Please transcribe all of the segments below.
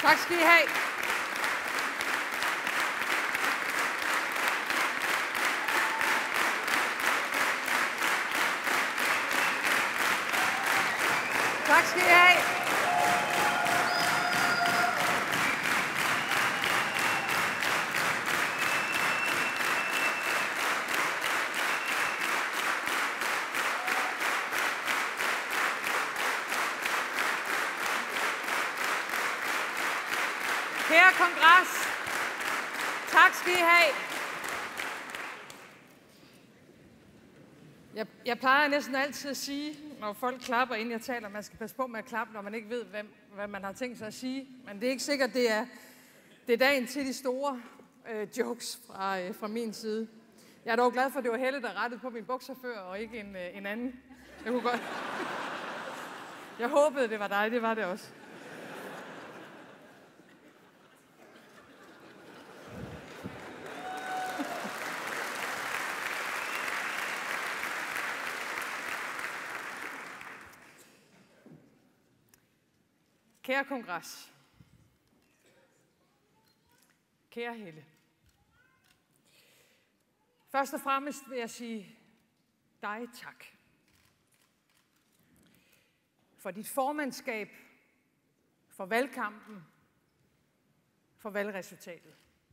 Tak skal I have. Tak skal I have. Kære kongres, tak skal I have. Jeg plejer næsten altid at sige, når folk klapper, inden jeg taler, man skal passe på med at klappe, når man ikke ved, hvad man har tænkt sig at sige. Men det er ikke sikkert, det er dagen til de store jokes fra min side. Jeg er dog glad for, at det var Helle, der rettede på min bukser før, og ikke en anden. Jeg kunne godt. Jeg håbede, det var dig. Det var det også. Kære kongres, kære Helle, først og fremmest vil jeg sige dig tak for dit formandskab, for valgkampen, for valgresultatet.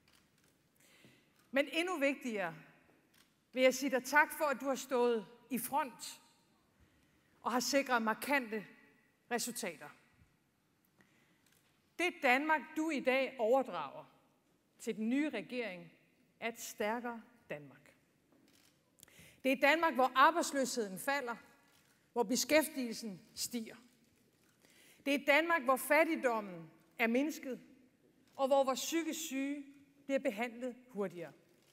Men endnu vigtigere vil jeg sige dig tak for, at du har stået i front og har sikret markante resultater. Det Danmark, du i dag overdrager til den nye regering, er et stærkere Danmark. Det er et Danmark, hvor arbejdsløsheden falder, hvor beskæftigelsen stiger. Det er et Danmark, hvor fattigdommen er mindsket, og hvor vores psykisk syge bliver behandlet hurtigere.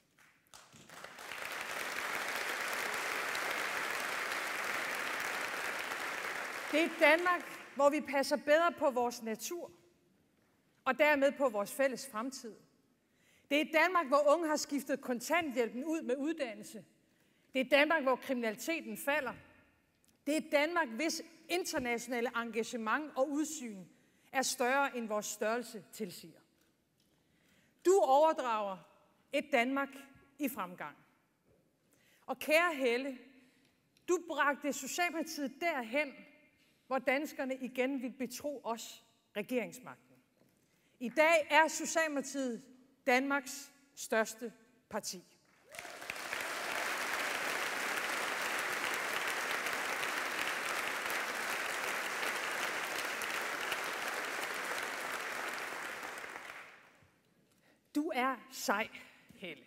Det er et Danmark, hvor vi passer bedre på vores natur, og dermed på vores fælles fremtid. Det er et Danmark, hvor unge har skiftet kontanthjælpen ud med uddannelse. Det er et Danmark, hvor kriminaliteten falder. Det er et Danmark, hvis internationale engagement og udsyn er større end vores størrelse tilsiger. Du overdrager et Danmark i fremgang. Og kære Helle, du bragte Socialdemokratiet derhen, hvor danskerne igen vil betro os regeringsmagten. I dag er Socialdemokratiet Danmarks største parti. Du er sej, Helle.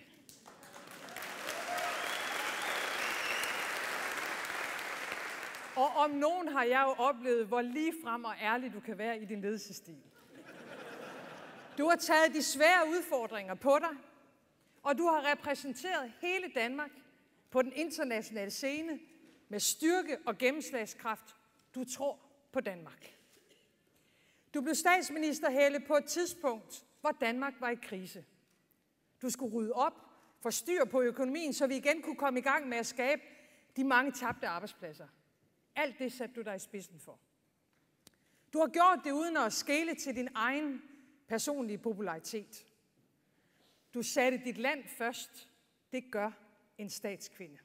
Og om nogen har jeg jo oplevet, hvor ligefrem og ærlig du kan være i din ledelsesstil. Du har taget de svære udfordringer på dig, og du har repræsenteret hele Danmark på den internationale scene med styrke og gennemslagskraft. Du tror på Danmark. Du blev statsminister, Helle, på et tidspunkt, hvor Danmark var i krise. Du skulle rydde op, få styr på økonomien, så vi igen kunne komme i gang med at skabe de mange tabte arbejdspladser. Alt det satte du dig i spidsen for. Du har gjort det uden at skele til din egen personlige popularitet. Du satte dit land først. Det gør en statskvinde.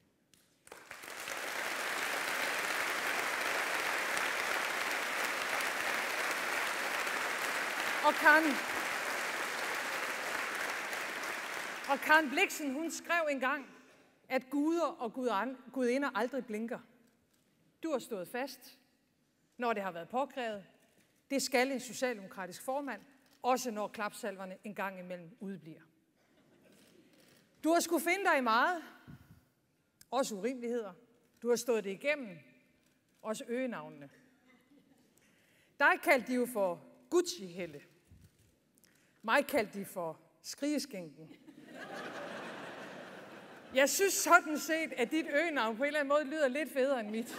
Og Karen Blixen, hun skrev engang, at guder og gudinder aldrig blinker. Du har stået fast, når det har været påkrævet. Det skal en socialdemokratisk formand, også når klapsalverne en gang imellem udbliver. Du har skulle finde dig i meget, også urimeligheder. Du har stået det igennem, også øgenavnene. Dig kaldte de jo for Gucci, Helle. Mig kaldte de for Skrigeskinken. Jeg synes sådan set, at dit øgenavn på en eller anden måde lyder lidt federe end mit.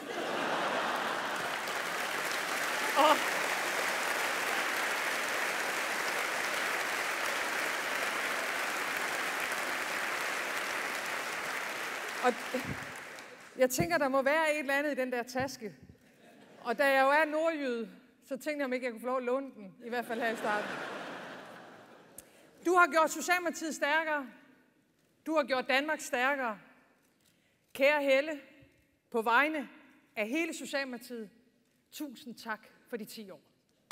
Og jeg tænker, der må være et eller andet i den der taske. Og da jeg jo er nordjyde, så tænkte jeg, om ikke jeg kunne få lov at låne den, i hvert fald her i starten. Du har gjort Socialdemokratiet stærkere. Du har gjort Danmark stærkere. Kære Helle, på vegne af hele Socialdemokratiet, tusind tak for de 10 år.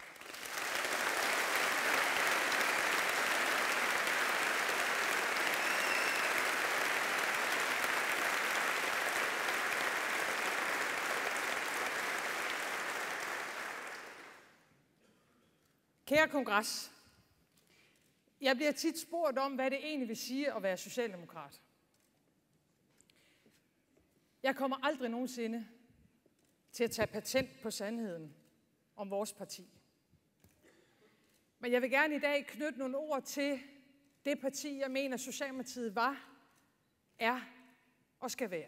Kære kongres, jeg bliver tit spurgt om, hvad det egentlig vil sige at være socialdemokrat. Jeg kommer aldrig nogensinde til at tage patent på sandheden om vores parti. Men jeg vil gerne i dag knytte nogle ord til det parti, jeg mener Socialdemokratiet var, er og skal være.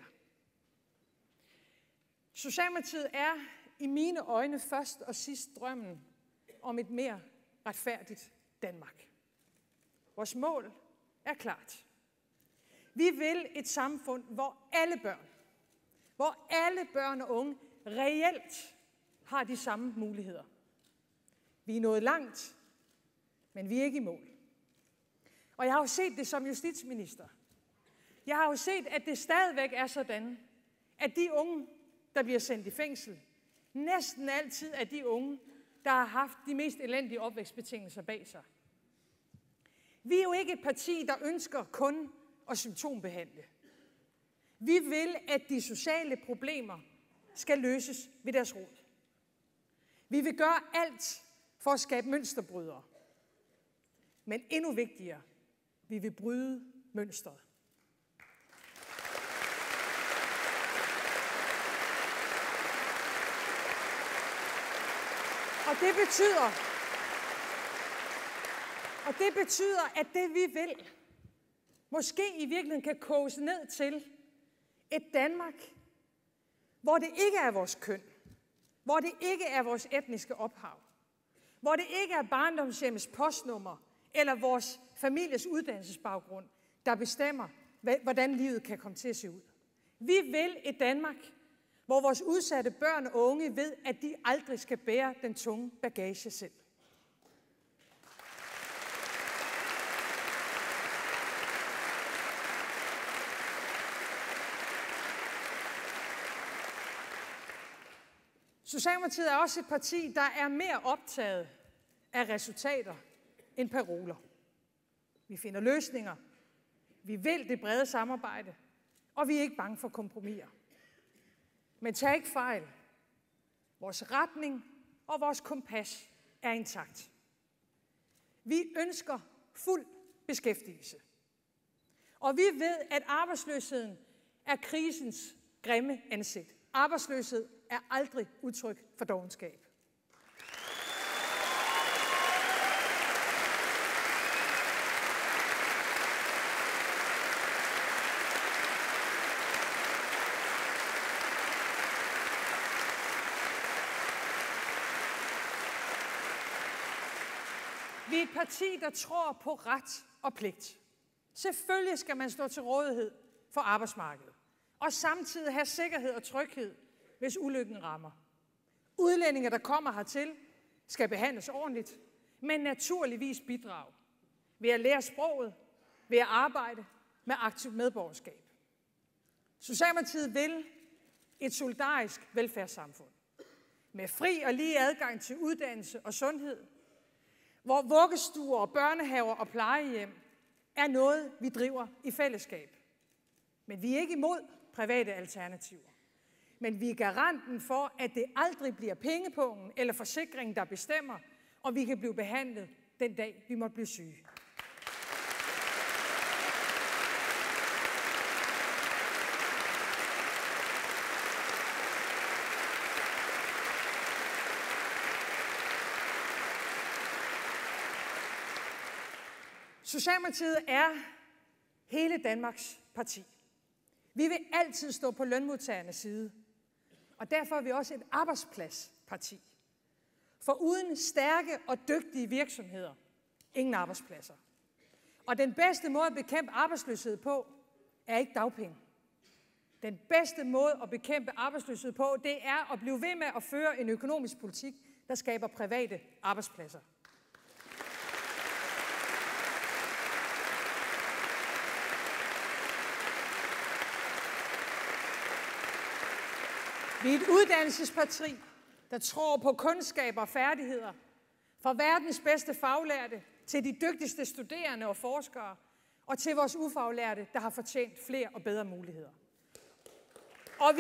Socialdemokratiet er i mine øjne først og sidst drømmen om et mere retfærdigt Danmark. Vores mål er klart. Vi vil et samfund, hvor alle børn og unge reelt har de samme muligheder. Vi er nået langt, men vi er ikke i mål. Og jeg har jo set det som justitsminister. Jeg har jo set, at det stadigvæk er sådan, at de unge, der bliver sendt i fængsel, næsten altid er de unge, der har haft de mest elendige opvækstbetingelser bag sig. Vi er jo ikke et parti, der ønsker kun at symptombehandle. Vi vil, at de sociale problemer skal løses ved deres rod. Vi vil gøre alt for at skabe mønsterbrydere. Men endnu vigtigere, vi vil bryde mønstret. Og det betyder, at det vi vil, måske i virkeligheden kan koges ned til et Danmark, hvor det ikke er vores køn, hvor det ikke er vores etniske ophav, hvor det ikke er barndomshjemmets postnummer eller vores families uddannelsesbaggrund, der bestemmer, hvordan livet kan komme til at se ud. Vi vil et Danmark, hvor vores udsatte børn og unge ved, at de aldrig skal bære den tunge bagage selv. Socialdemokratiet er også et parti, der er mere optaget af resultater end paroler. Vi finder løsninger, vi vil det brede samarbejde, og vi er ikke bange for kompromiser. Men tag ikke fejl. Vores retning og vores kompas er intakt. Vi ønsker fuld beskæftigelse. Og vi ved, at arbejdsløsheden er krisens grimme ansigt. Arbejdsløshed er aldrig udtryk for dovenskab. Vi er et parti, der tror på ret og pligt. Selvfølgelig skal man stå til rådighed for arbejdsmarkedet, og samtidig have sikkerhed og tryghed, hvis ulykken rammer. Udlændinge, der kommer hertil, skal behandles ordentligt, men naturligvis bidrage ved at lære sproget, ved at arbejde med aktivt medborgerskab. Socialdemokratiet vil et solidarisk velfærdssamfund med fri og lige adgang til uddannelse og sundhed, hvor vuggestuer, børnehaver og plejehjem er noget, vi driver i fællesskab. Men vi er ikke imod private alternativer. Men vi er garanten for, at det aldrig bliver pengepungen eller forsikringen, der bestemmer, om vi kan blive behandlet den dag, vi måtte blive syge. Socialdemokratiet er hele Danmarks parti. Vi vil altid stå på lønmodtagernes side, og derfor er vi også et arbejdspladsparti. For uden stærke og dygtige virksomheder, ingen arbejdspladser. Og den bedste måde at bekæmpe arbejdsløshed på, er ikke dagpenge. Den bedste måde at bekæmpe arbejdsløshed på, det er at blive ved med at føre en økonomisk politik, der skaber private arbejdspladser. Vi er et uddannelsesparti, der tror på kundskaber og færdigheder. Fra verdens bedste faglærte til de dygtigste studerende og forskere, og til vores ufaglærte, der har fortjent flere og bedre muligheder. Og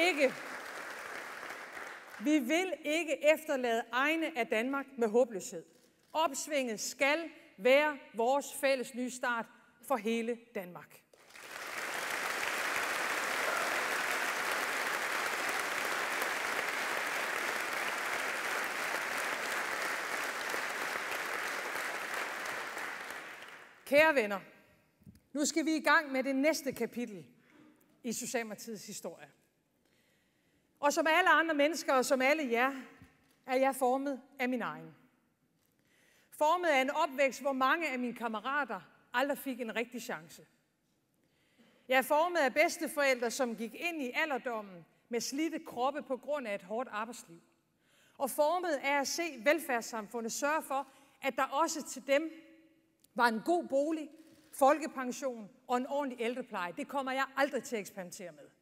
vi vil ikke efterlade egne af Danmark med håbløshed. Opsvinget skal være vores fælles nye start for hele Danmark. Kære venner, nu skal vi i gang med det næste kapitel i Socialdemokratiets historie. Og som alle andre mennesker, og som alle jer, er jeg formet af min egen. Formet af en opvækst, hvor mange af mine kammerater aldrig fik en rigtig chance. Jeg er formet af bedsteforældre, som gik ind i alderdommen med slidte kroppe på grund af et hårdt arbejdsliv. Og formet af at se velfærdssamfundet sørge for, at der også til dem var en god bolig, folkepension og en ordentlig ældrepleje. Det kommer jeg aldrig til at eksperimentere med.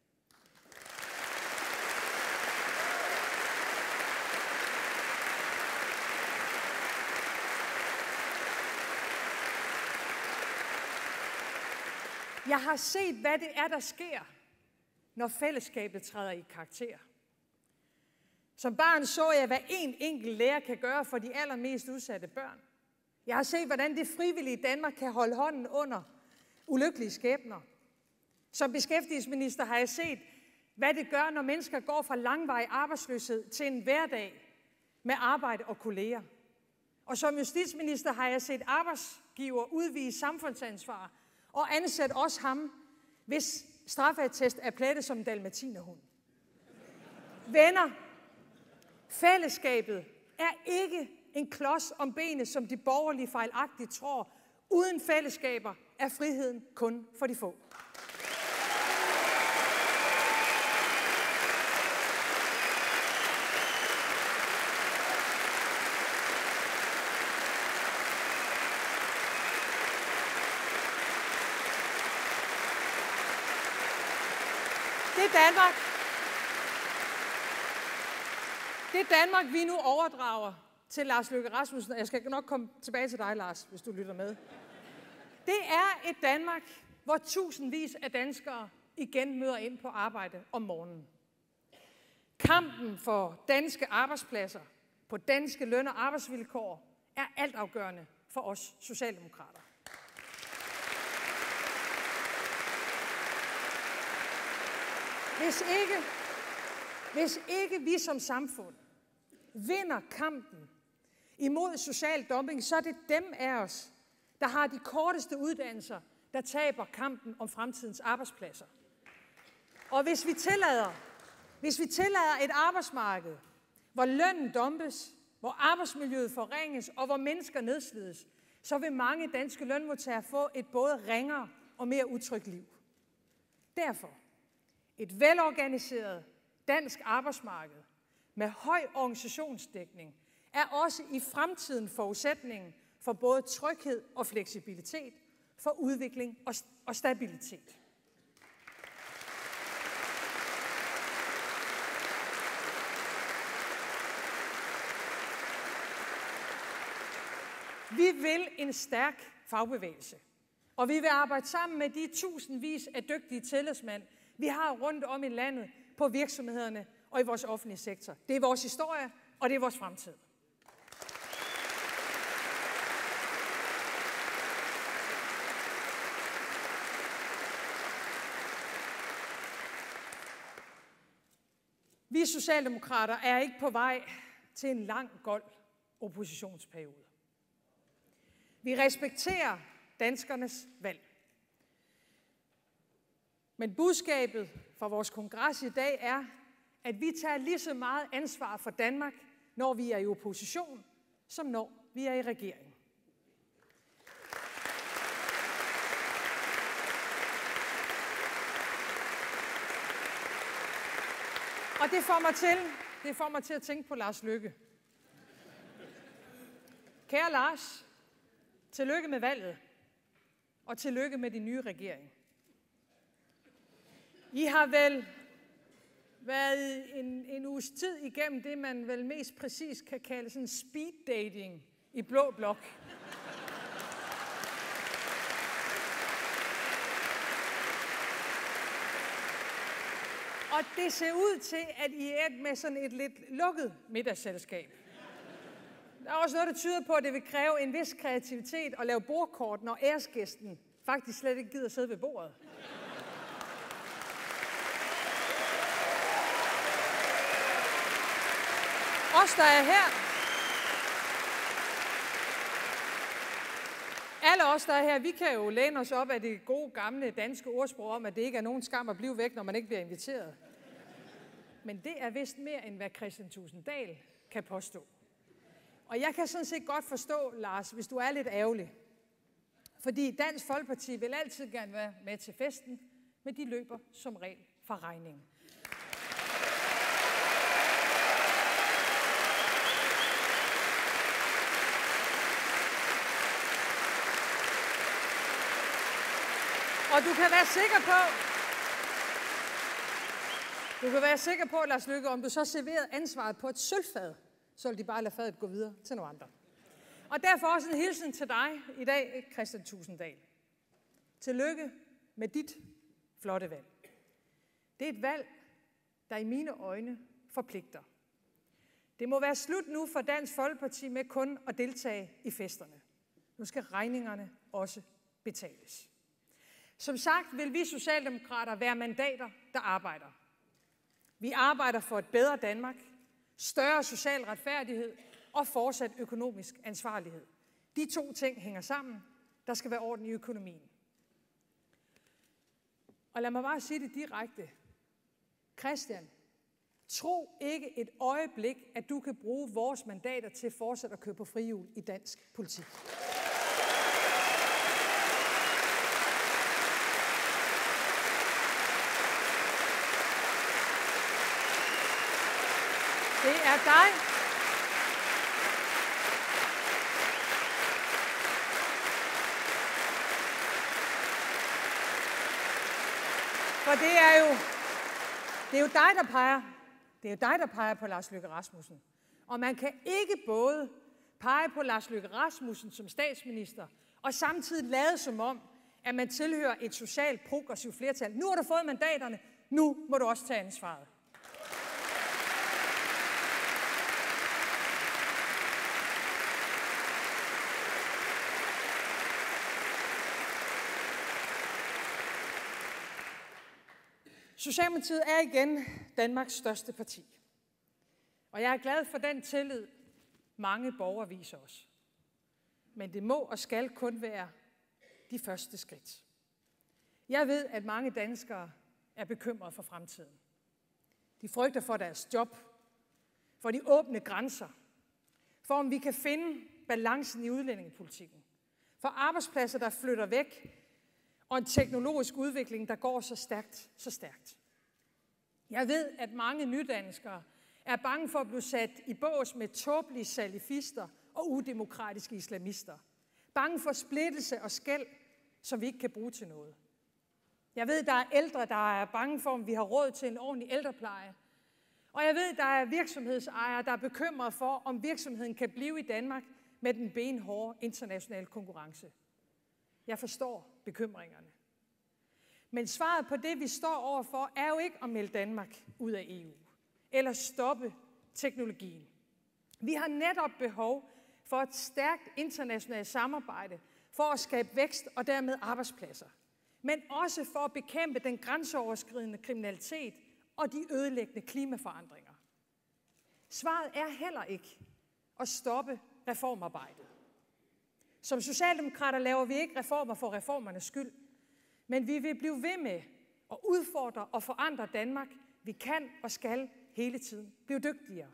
Jeg har set, hvad det er, der sker, når fællesskabet træder i karakter. Som barn så jeg, hvad en enkelt lærer kan gøre for de allermest udsatte børn. Jeg har set, hvordan det frivillige Danmark kan holde hånden under ulykkelige skæbner. Som beskæftigelsesminister har jeg set, hvad det gør, når mennesker går fra langvarig arbejdsløshed til en hverdag med arbejde og kolleger. Og som justitsminister har jeg set arbejdsgiver udvise samfundsansvar og ansætte også ham, hvis straffeattest er plettet som en dalmatinerhund. Venner, fællesskabet er ikke en klods om benet, som de borgerlige fejlagtigt tror. Uden fællesskaber er friheden kun for de få. Det Danmark, vi nu overdrager til Lars Løkke Rasmussen, jeg skal nok komme tilbage til dig, Lars, hvis du lytter med. Det er et Danmark, hvor tusindvis af danskere igen møder ind på arbejde om morgenen. Kampen for danske arbejdspladser på danske løn- og arbejdsvilkår er altafgørende for os socialdemokrater. Hvis ikke vi som samfund vinder kampen imod social dumping, så er det dem af os, der har de korteste uddannelser, der taber kampen om fremtidens arbejdspladser. Og hvis vi tillader et arbejdsmarked, hvor lønnen dumpes, hvor arbejdsmiljøet forringes og hvor mennesker nedslides, så vil mange danske lønmodtagere få et både ringere og mere utrygt liv. Derfor et velorganiseret dansk arbejdsmarked med høj organisationsdækning er også i fremtiden forudsætningen for både tryghed og fleksibilitet, for udvikling og stabilitet. Vi vil en stærk fagbevægelse, og vi vil arbejde sammen med de tusindvis af dygtige tillidsmænd, vi har rundt om i landet på virksomhederne og i vores offentlige sektor. Det er vores historie, og det er vores fremtid. Vi socialdemokrater er ikke på vej til en lang, gold oppositionsperiode. Vi respekterer danskernes valg. Men budskabet fra vores kongres i dag er, at vi tager lige så meget ansvar for Danmark, når vi er i opposition, som når vi er i regering. Og det får mig til at tænke på Lars Løkke. Kære Lars, tillykke med valget, og tillykke med din nye regering. I har vel været en uges tid igennem det, man vel mest præcis kan kalde sådan speed dating i blå blok. Og det ser ud til, at I er med sådan et lidt lukket middagsselskab. Der er også noget, der tyder på, at det vil kræve en vis kreativitet at lave bordkort, når æresgæsten faktisk slet ikke gider sidde ved bordet. Os, der er her, alle os, der er her, vi kan jo læne os op af det gode, gamle danske ordsprog om, at det ikke er nogen skam at blive væk, når man ikke bliver inviteret. Men det er vist mere, end hvad Kristian Thulesen Dahl kan påstå. Og jeg kan sådan set godt forstå, Lars, hvis du er lidt ærgerlig. Fordi Dansk Folkeparti vil altid gerne være med til festen, men de løber som regel fra regningen. Og du kan være sikker på, Lars Løkke, om du så serverede ansvaret på et sølvfad, så vil de bare lade fadet gå videre til nogle andre. Og derfor også en hilsen til dig i dag, Kristian Thulesen Dahl. Tillykke med dit flotte valg. Det er et valg, der i mine øjne forpligter. Det må være slut nu for Dansk Folkeparti med kun at deltage i festerne. Nu skal regningerne også betales. Som sagt vil vi socialdemokrater være mandater, der arbejder. Vi arbejder for et bedre Danmark, større social retfærdighed og fortsat økonomisk ansvarlighed. De to ting hænger sammen. Der skal være orden i økonomien. Og lad mig bare sige det direkte. Christian, tro ikke et øjeblik, at du kan bruge vores mandater til fortsat at køre på frihjul i dansk politik. Det er dig. For det er jo dig, der peger. Det er jo dig, der peger på Lars Løkke Rasmussen. Og man kan ikke både pege på Lars Løkke Rasmussen som statsminister, og samtidig lade som om, at man tilhører et socialt progressivt flertal. Nu har du fået mandaterne, nu må du også tage ansvaret. Socialdemokratiet er igen Danmarks største parti. Og jeg er glad for den tillid, mange borgere viser os. Men det må og skal kun være de første skridt. Jeg ved, at mange danskere er bekymrede for fremtiden. De frygter for deres job, for de åbne grænser, for om vi kan finde balancen i udlændingepolitikken, for arbejdspladser, der flytter væk, og en teknologisk udvikling, der går så stærkt, så stærkt. Jeg ved, at mange nydanskere er bange for at blive sat i bås med tåbelige salafister og udemokratiske islamister. Bange for splittelse og skel, som vi ikke kan bruge til noget. Jeg ved, der er ældre, der er bange for, om vi har råd til en ordentlig ældrepleje. Og jeg ved, der er virksomhedsejere, der er bekymrede for, om virksomheden kan blive i Danmark med den benhårde internationale konkurrence. Jeg forstår bekymringerne. Men svaret på det, vi står overfor, er jo ikke at melde Danmark ud af EU eller stoppe teknologien. Vi har netop behov for et stærkt internationalt samarbejde for at skabe vækst og dermed arbejdspladser, men også for at bekæmpe den grænseoverskridende kriminalitet og de ødelæggende klimaforandringer. Svaret er heller ikke at stoppe reformarbejdet. Som socialdemokrater laver vi ikke reformer for reformernes skyld, men vi vil blive ved med at udfordre og forandre Danmark. Vi kan og skal hele tiden blive dygtigere.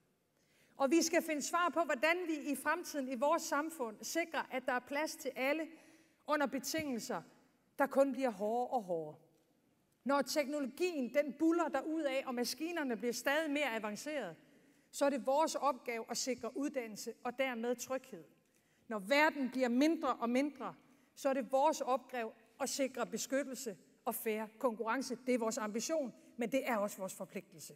Og vi skal finde svar på, hvordan vi i fremtiden i vores samfund sikrer, at der er plads til alle under betingelser, der kun bliver hårdere og hårdere. Når teknologien den buller derudad, og maskinerne bliver stadig mere avancerede, så er det vores opgave at sikre uddannelse og dermed tryghed Når verden bliver mindre og mindre, så er det vores opgave at sikre beskyttelse og fair konkurrence. Det er vores ambition, men det er også vores forpligtelse.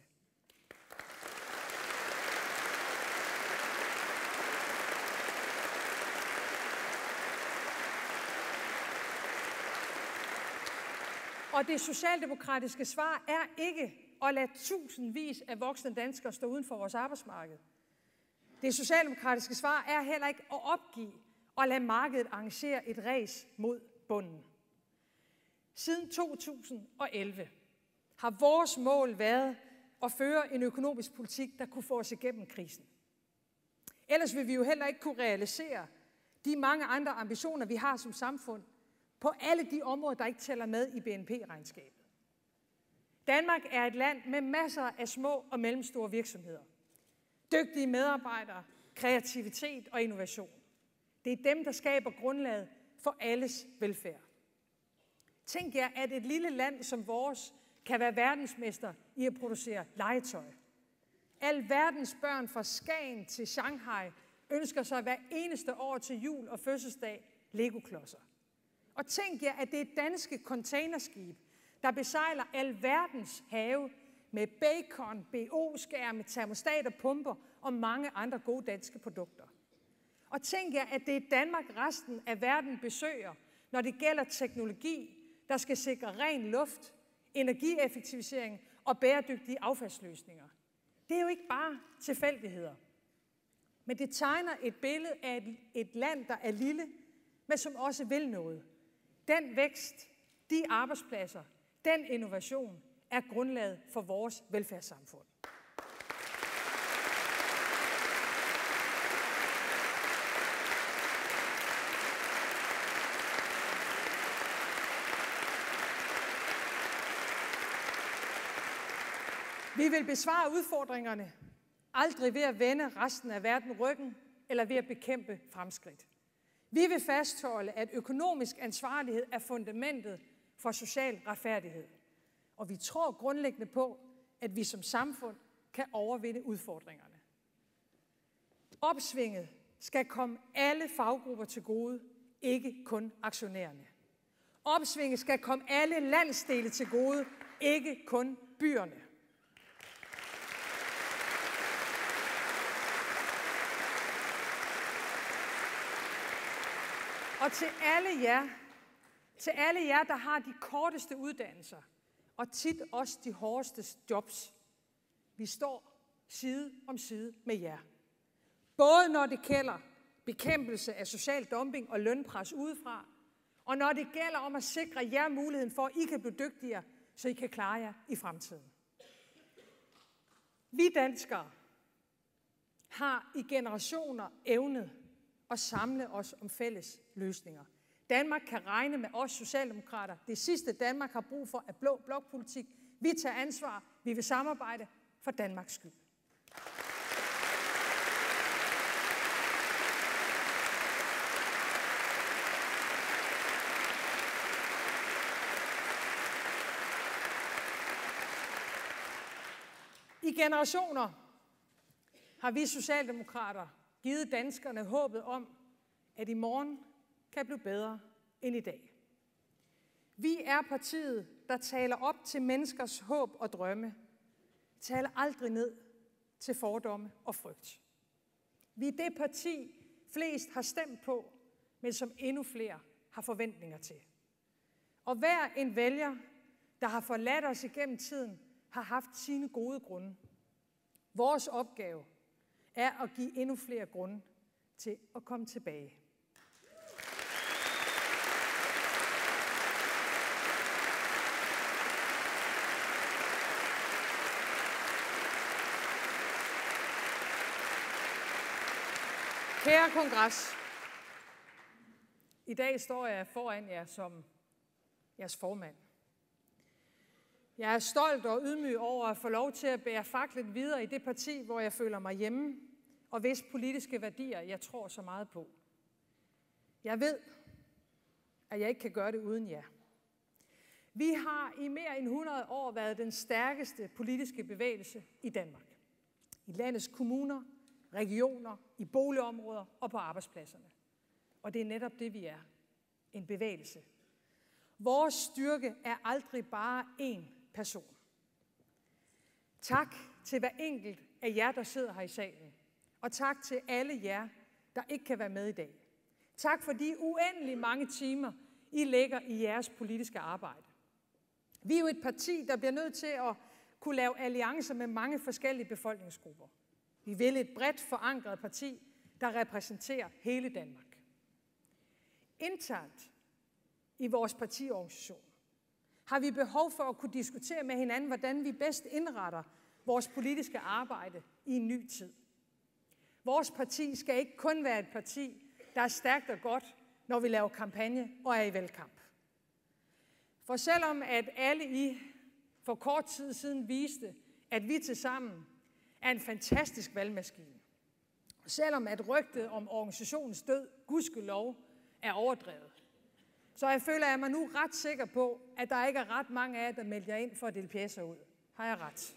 Og det socialdemokratiske svar er ikke at lade tusindvis af voksne danskere stå uden for vores arbejdsmarked. Det socialdemokratiske svar er heller ikke at opgive og lade markedet arrangere et ræs mod bunden. Siden 2011 har vores mål været at føre en økonomisk politik, der kunne få os igennem krisen. Ellers vil vi jo heller ikke kunne realisere de mange andre ambitioner, vi har som samfund, på alle de områder, der ikke tæller med i BNP-regnskabet. Danmark er et land med masser af små og mellemstore virksomheder. Dygtige medarbejdere, kreativitet og innovation. Det er dem, der skaber grundlaget for alles velfærd. Tænk jer, at et lille land som vores kan være verdensmester i at producere legetøj. Al verdens børn fra Skagen til Shanghai ønsker sig hver eneste år til jul og fødselsdag Lego-klodser. Og tænk jer, at det er danske containerskib, der besejler al verdens have med bacon, BO-skærme, termostater, pumper og mange andre gode danske produkter. Og tænk jer, at det er Danmark resten af verden besøger, når det gælder teknologi, der skal sikre ren luft, energieffektivisering og bæredygtige affaldsløsninger. Det er jo ikke bare tilfældigheder. Men det tegner et billede af et land, der er lille, men som også vil noget. Den vækst, de arbejdspladser, den innovation er grundlaget for vores velfærdssamfund. Vi vil besvare udfordringerne, aldrig ved at vende resten af verden ryggen eller ved at bekæmpe fremskridt. Vi vil fastholde, at økonomisk ansvarlighed er fundamentet for social retfærdighed. Og vi tror grundlæggende på, at vi som samfund kan overvinde udfordringerne. Opsvinget skal komme alle faggrupper til gode, ikke kun aktionærerne. Opsvinget skal komme alle landsdele til gode, ikke kun byerne. Og til alle jer, der har de korteste uddannelser, og tit også de hårdeste jobs, vi står side om side med jer. Både når det gælder bekæmpelse af social dumping og lønpres udefra, og når det gælder om at sikre jer muligheden for, at I kan blive dygtigere, så I kan klare jer i fremtiden. Vi danskere har i generationer evnet at samle os om fælles løsninger. Danmark kan regne med os socialdemokrater. Det sidste Danmark har brug for er blå blokpolitik. Vi tager ansvar. Vi vil samarbejde for Danmarks skyld. I generationer har vi socialdemokrater givet danskerne håbet om, at i morgen kan blive bedre end i dag. Vi er partiet, der taler op til menneskers håb og drømme, taler aldrig ned til fordomme og frygt. Vi er det parti, flest har stemt på, men som endnu flere har forventninger til. Og hver en vælger, der har forladt os igennem tiden, har haft sine gode grunde. Vores opgave er at give endnu flere grunde til at komme tilbage. Kære kongres, i dag står jeg foran jer som jeres formand. Jeg er stolt og ydmyg over at få lov til at bære faklen videre i det parti, hvor jeg føler mig hjemme, og hvis politiske værdier jeg tror så meget på. Jeg ved, at jeg ikke kan gøre det uden jer. Vi har i mere end 100 år været den stærkeste politiske bevægelse i Danmark. I landets kommuner, regioner, i boligområder og på arbejdspladserne. Og det er netop det, vi er. En bevægelse. Vores styrke er aldrig bare én person. Tak til hver enkelt af jer, der sidder her i salen. Og tak til alle jer, der ikke kan være med i dag. Tak for de uendelig mange timer, I lægger i jeres politiske arbejde. Vi er jo et parti, der bliver nødt til at kunne lave alliancer med mange forskellige befolkningsgrupper. Vi vil et bredt forankret parti, der repræsenterer hele Danmark. Internt i vores partiorganisation har vi behov for at kunne diskutere med hinanden, hvordan vi bedst indretter vores politiske arbejde i en ny tid. Vores parti skal ikke kun være et parti, der er stærkt og godt, når vi laver kampagne og er i valgkamp. For selvom at alle I for kort tid siden viste, at vi tilsammen er en fantastisk valgmaskine, selvom at rygtet om organisationens død, gudskelov, er overdrevet, så jeg føler jeg mig nu ret sikker på, at der ikke er ret mange af jer, der melder jer ind for at dele pjæser ud. Har jeg ret?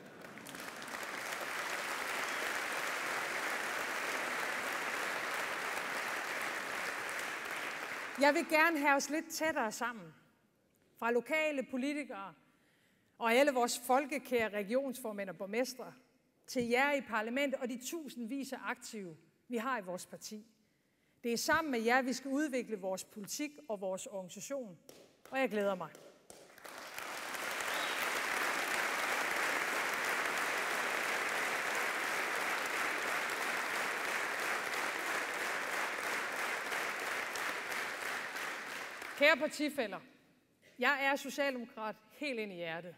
Jeg vil gerne have os lidt tættere sammen. Fra lokale politikere og alle vores folkekære regionsformænd og borgmestre til jer i parlamentet og de tusindvis af aktive, vi har i vores parti. Det er sammen med jer, vi skal udvikle vores politik og vores organisation, og jeg glæder mig. Kære partifæller, jeg er socialdemokrat helt ind i hjertet.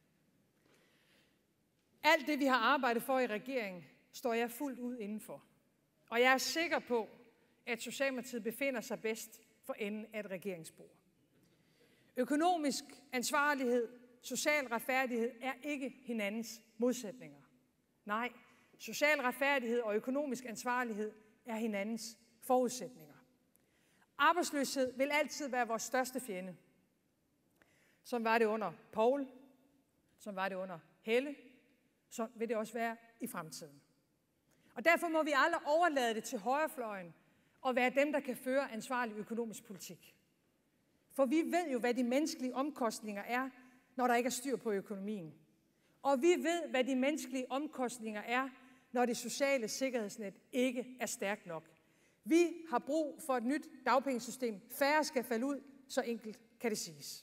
Alt det, vi har arbejdet for i regeringen, står jeg fuldt ud indenfor. Og jeg er sikker på, at Socialdemokratiet befinder sig bedst for enden af et regeringsbord. Økonomisk ansvarlighed, social retfærdighed er ikke hinandens modsætninger. Nej, social retfærdighed og økonomisk ansvarlighed er hinandens forudsætninger. Arbejdsløshed vil altid være vores største fjende. Som var det under Poul, som var det under Helle, så vil det også være i fremtiden. Og derfor må vi aldrig overlade det til højrefløjen og være dem, der kan føre ansvarlig økonomisk politik. For vi ved jo, hvad de menneskelige omkostninger er, når der ikke er styr på økonomien. Og vi ved, hvad de menneskelige omkostninger er, når det sociale sikkerhedsnet ikke er stærkt nok. Vi har brug for et nyt dagpengesystem. Færre skal falde ud, så enkelt kan det siges.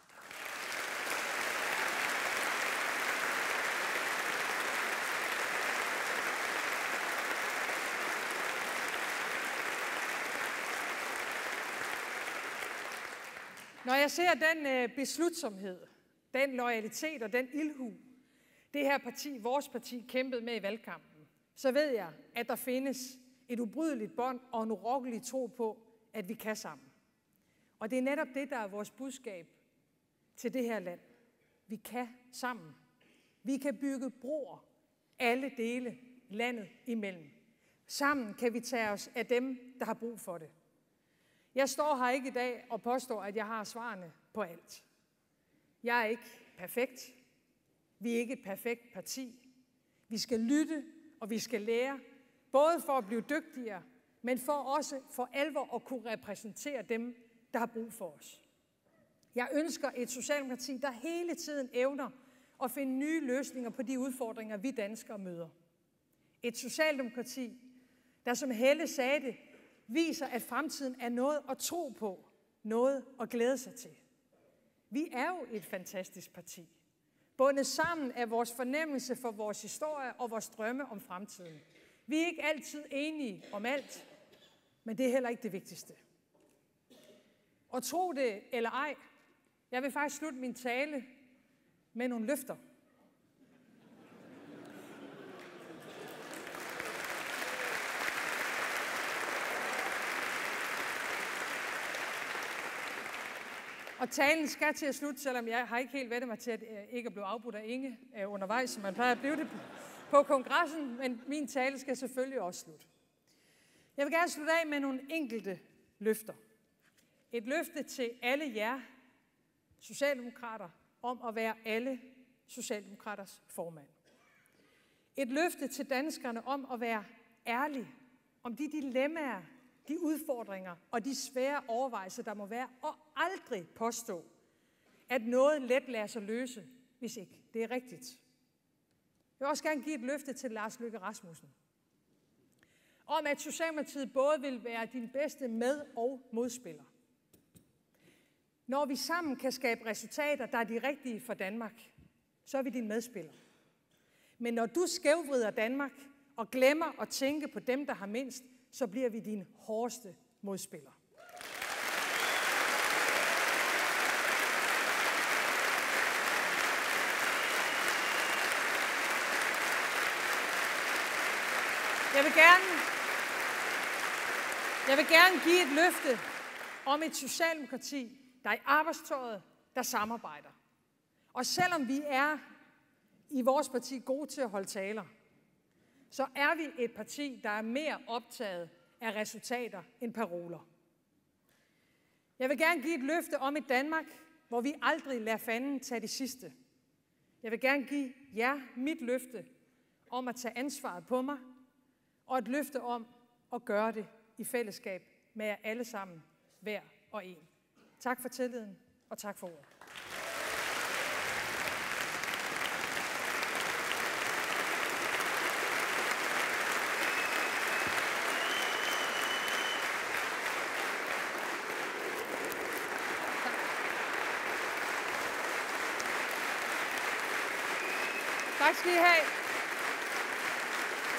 Når jeg ser den beslutsomhed, den loyalitet og den ildhu, det her parti, vores parti, kæmpede med i valgkampen, så ved jeg, at der findes et ubrydeligt bånd og en urokkelig tro på, at vi kan sammen. Og det er netop det, der er vores budskab til det her land. Vi kan sammen. Vi kan bygge broer alle dele landet imellem. Sammen kan vi tage os af dem, der har brug for det. Jeg står her ikke i dag og påstår, at jeg har svarene på alt. Jeg er ikke perfekt. Vi er ikke et perfekt parti. Vi skal lytte, og vi skal lære, både for at blive dygtigere, men for også for alvor at kunne repræsentere dem, der har brug for os. Jeg ønsker et Socialdemokrati, der hele tiden evner at finde nye løsninger på de udfordringer, vi danskere møder. Et Socialdemokrati, der som Helle sagde det, viser, at fremtiden er noget at tro på, noget at glæde sig til. Vi er jo et fantastisk parti, bundet sammen af vores fornemmelse for vores historie og vores drømme om fremtiden. Vi er ikke altid enige om alt, men det er heller ikke det vigtigste. Og tro det eller ej, jeg vil faktisk slutte min tale med nogle løfter. Og talen skal til at slutte, selvom jeg har ikke helt vendt mig til, at ikke at blive afbrudt af Inge undervejs, som man plejer at blive det på kongressen, men min tale skal selvfølgelig også slutte. Jeg vil gerne slutte af med nogle enkelte løfter. Et løfte til alle jer socialdemokrater om at være alle socialdemokraters formand. Et løfte til danskerne om at være ærlig om de dilemmaer, de udfordringer og de svære overvejelser, der må være, og aldrig påstå, at noget let lader sig løse, hvis ikke det er rigtigt. Jeg vil også gerne give et løfte til Lars Løkke Rasmussen om, at Socialdemokratiet både vil være din bedste med- og modspiller. Når vi sammen kan skabe resultater, der er de rigtige for Danmark, så er vi din medspiller. Men når du skævvrider Danmark og glemmer at tænke på dem, der har mindst, så bliver vi din hårdeste modspiller. Jeg vil gerne give et løfte om et Socialdemokrati, der er i arbejdstøjet, der samarbejder. Og selvom vi er i vores parti gode til at holde taler, så er vi et parti, der er mere optaget af resultater end paroler. Jeg vil gerne give et løfte om et Danmark, hvor vi aldrig lader fanden tage det sidste. Jeg vil gerne give jer mit løfte om at tage ansvaret på mig, og et løfte om at gøre det i fællesskab med jer alle sammen, hver og en. Tak for tilliden, og tak for ordet. Tak skal I have.